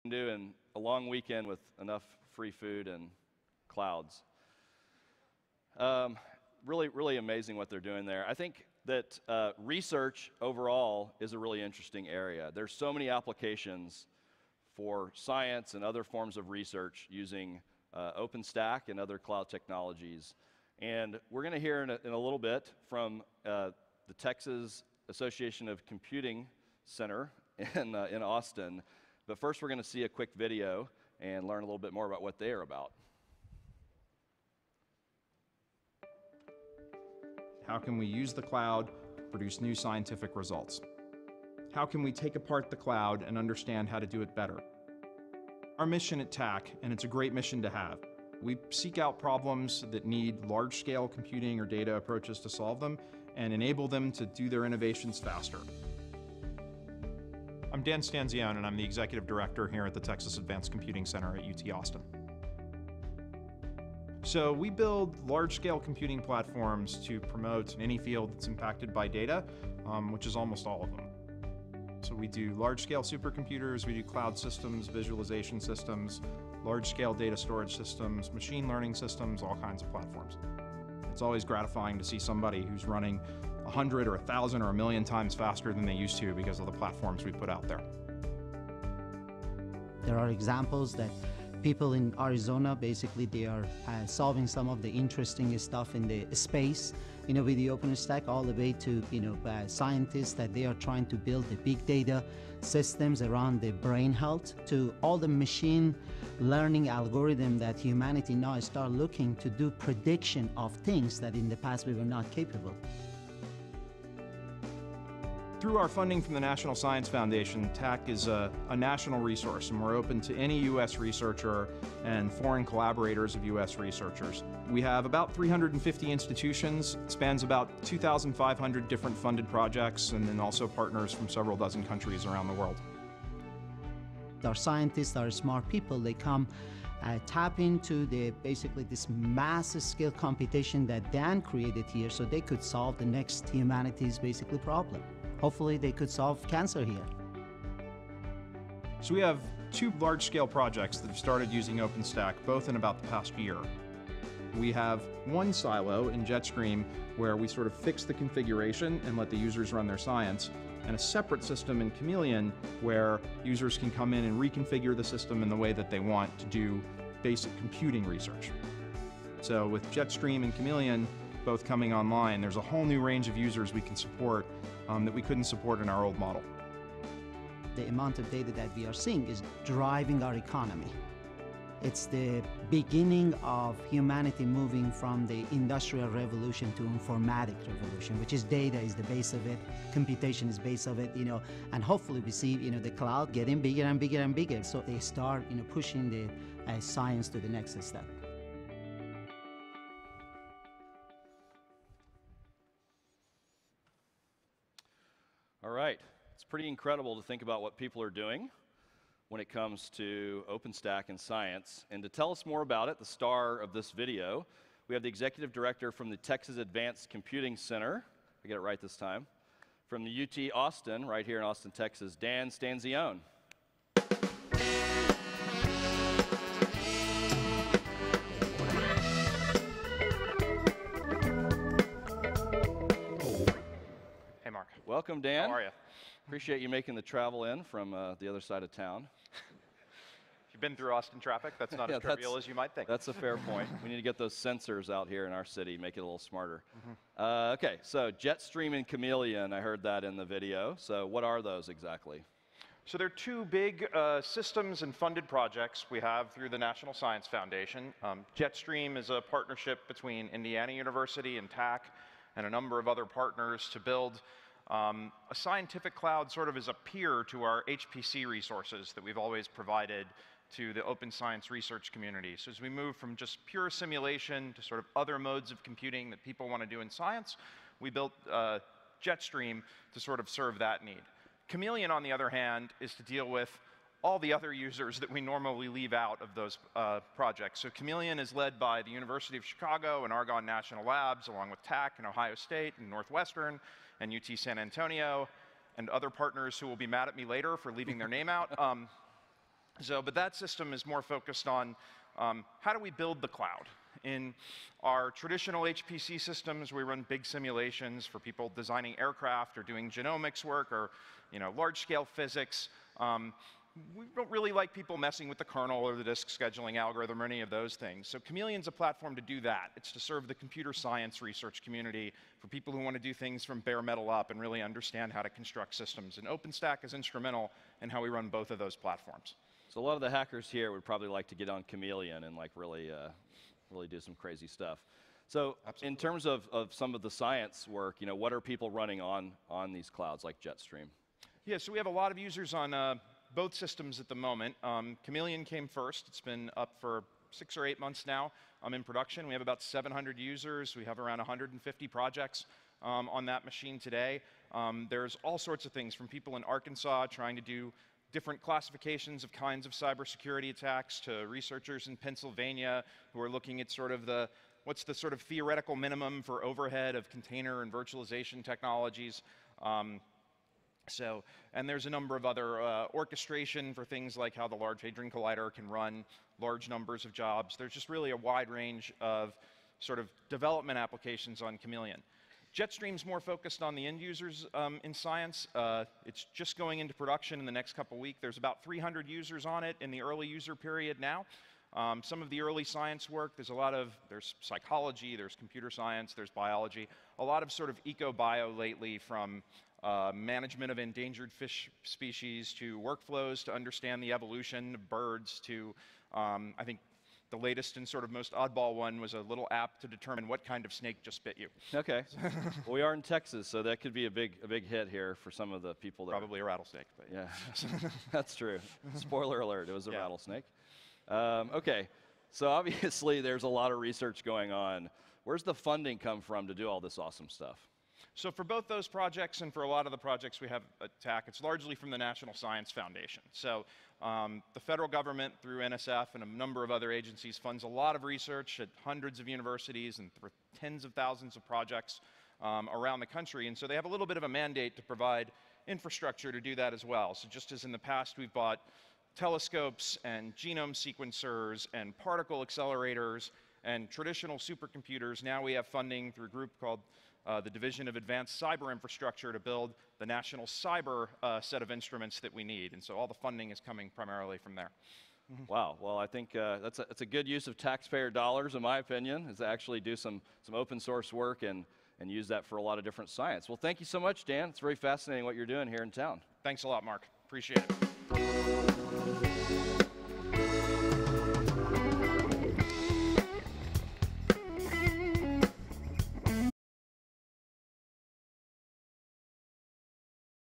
do in a long weekend with enough free food and clouds. Really amazing what they're doing there. I think that research overall is a really interesting area. There's so many applications for science and other forms of research using OpenStack and other cloud technologies. And we're going to hear in a little bit from the Texas Association of Computing Center in Austin. But first, we're going to see a quick video and learn a little bit more about what they are about. How can we use the cloud to produce new scientific results? How can we take apart the cloud and understand how to do it better? Our mission at TAC, and it's a great mission to have, we seek out problems that need large-scale computing or data approaches to solve them and enable them to do their innovations faster. I'm Dan Stanzione, and I'm the Executive Director here at the Texas Advanced Computing Center at UT Austin. So we build large-scale computing platforms to promote any field that's impacted by data, which is almost all of them. So we do large-scale supercomputers, we do cloud systems, visualization systems, large-scale data storage systems, machine learning systems, all kinds of platforms. It's always gratifying to see somebody who's running 100 or 1,000 or 1,000,000 times faster than they used to because of the platforms we put out there. There are examples that people in Arizona, basically, they are solving some of the interesting stuff in the space, with the OpenStack, all the way to, scientists that they are trying to build the big data systems around the brain health, to all the machine learning algorithm that humanity now start looking to do prediction of things that in the past we were not capable. Through our funding from the National Science Foundation, TAC is a national resource, and we're open to any U.S. researcher and foreign collaborators of U.S. researchers. We have about 350 institutions. It spans about 2,500 different funded projects, and then also partners from several dozen countries around the world. Our scientists are smart people. They come tap into basically this massive scale computation that Dan created here so they could solve the next humanity's basically problem. Hopefully they could solve cancer here. So we have two large-scale projects that have started using OpenStack, both in about the past year. We have one silo in JetStream where we sort of fix the configuration and let the users run their science, and a separate system in Chameleon where users can come in and reconfigure the system in the way that they want to do basic computing research. So with JetStream and Chameleon both coming online, there's a whole new range of users we can support that we couldn't support in our old model. The amount of data that we are seeing is driving our economy. It's the beginning of humanity moving from the industrial revolution to informatic revolution, which is data is the base of it, computation is base of it, and hopefully we see, the cloud getting bigger and bigger and bigger. So they start, pushing the science to the next step. All right, it's pretty incredible to think about what people are doing when it comes to OpenStack and science. And to tell us more about it, the star of this video, we have the Executive Director from the Texas Advanced Computing Center, I get it right this time, from the UT Austin, right here in Austin, Texas, Dan Stanzione. Hey, Mark. Welcome, Dan. How are you? Appreciate you making the travel in from the other side of town. You've been through Austin traffic. That's not as trivial as you might think. That's a fair point. We need to get those sensors out here in our city, make it a little smarter. Okay, so JetStream and Chameleon, I heard that in the video. So what are those exactly? So there are two big systems and funded projects we have through the National Science Foundation. JetStream is a partnership between Indiana University and TAC and a number of other partners to build a scientific cloud sort of as a peer to our HPC resources that we've always provided to the open science research community. So as we move from just pure simulation to sort of other modes of computing that people want to do in science, we built JetStream to sort of serve that need. Chameleon, on the other hand, is to deal with all the other users that we normally leave out of those projects. So Chameleon is led by the University of Chicago and Argonne National Labs, along with TAC and Ohio State and Northwestern and UT San Antonio and other partners who will be mad at me later for leaving their name out. But that system is more focused on how do we build the cloud. In our traditional HPC systems, we run big simulations for people designing aircraft or doing genomics work or large-scale physics. We don't really like people messing with the kernel or the disk scheduling algorithm or any of those things. So Chameleon's a platform to do that. It's to serve the computer science research community for people who want to do things from bare metal up and really understand how to construct systems. And OpenStack is instrumental in how we run both of those platforms. So a lot of the hackers here would probably like to get on Chameleon and like really do some crazy stuff. So in terms of some of the science work, what are people running on these clouds like Jetstream? Yeah, so we have a lot of users on both systems at the moment. Chameleon came first. It's been up for 6 or 8 months now. In production. We have about 700 users. We have around 150 projects on that machine today. There's all sorts of things from people in Arkansas trying to do different classifications of kinds of cybersecurity attacks to researchers in Pennsylvania who are looking at what's the sort of theoretical minimum for overhead of container and virtualization technologies. And there's a number of other orchestration for things like how the Large Hadron Collider can run large numbers of jobs. There's just really a wide range of sort of development applications on Chameleon. Jetstream's more focused on the end users in science. It's just going into production in the next couple weeks. There's about 300 users on it in the early user period now. Some of the early science work, there's psychology, there's computer science, there's biology, a lot of sort of eco-bio lately, from management of endangered fish species to workflows to understand the evolution of birds to, I think the latest and sort of most oddball one was a little app to determine what kind of snake just bit you. Okay. Well, we are in Texas, so that could be a big hit here for some of the people that Probably a rattlesnake. But yeah, that's true. Spoiler alert, it was a rattlesnake. Okay, so obviously there's a lot of research going on. Where's the funding come from to do all this awesome stuff? So for both those projects and for a lot of the projects we have at TAC, it's largely from the National Science Foundation. So the federal government through NSF and a number of other agencies funds a lot of research at hundreds of universities and for tens of thousands of projects around the country. And so they have a little bit of a mandate to provide infrastructure to do that as well. So just as in the past we've bought telescopes and genome sequencers and particle accelerators and traditional supercomputers, now we have funding through a group called the Division of Advanced Cyber Infrastructure to build the national cyber set of instruments that we need. And so all the funding is coming primarily from there. Wow. Well, I think that's a good use of taxpayer dollars, in my opinion, is to actually do some open source work and use that for a lot of different science. Well, thank you so much, Dan. It's very fascinating what you're doing here in town. Thanks a lot, Mark. Appreciate it.